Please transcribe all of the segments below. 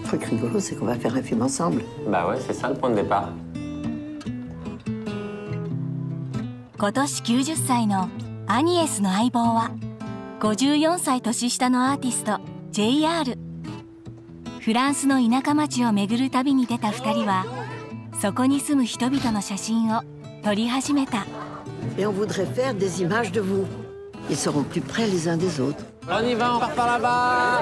truc rigolo, c'est qu'on va faire un film ensemble. Bah ouais, c'est ça le point de départ. 今年90歳のアニエスの相棒は54歳年下のアーティスト JR。 フランスの田舎町を巡る旅に出た2人はそこに住む人々の写真を撮り始めた。 Et on voudrait faire des images de vous. Ils seront plus près les uns des autres. On y va, on part par là-bas.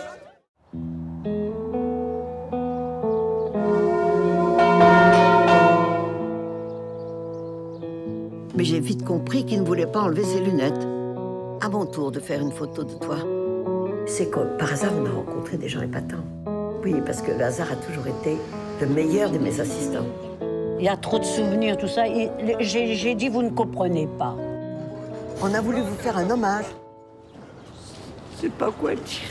Mais j'ai vite compris qu'il ne voulait pas enlever ses lunettes. À mon tour de faire une photo de toi. C'est comme par hasard, on a rencontré des gens épatants. Oui, parce que le hasard a toujours été le meilleur de mes assistants. Il y a trop de souvenirs, tout ça. J'ai dit, vous ne comprenez pas. On a voulu vous faire un hommage. Je sais pas quoi dire.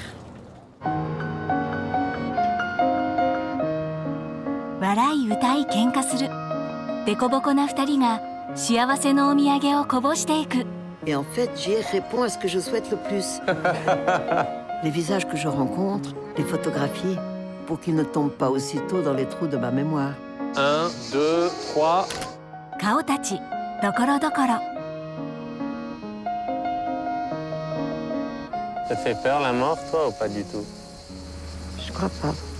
笑い歌い喧嘩するデコボコな2人が幸せのお土産をこぼしていく。 Et en fait, JR répond à ce que je souhaite le plus. Les visages que je rencontre, les photographies, pour qu'ils ne tombent pas aussitôt dans les trous de ma mémoire. 1, 2, 3. 顔たちところどころ。 Ça te fait peur la mort, toi, ou pas du tout? Je crois pas.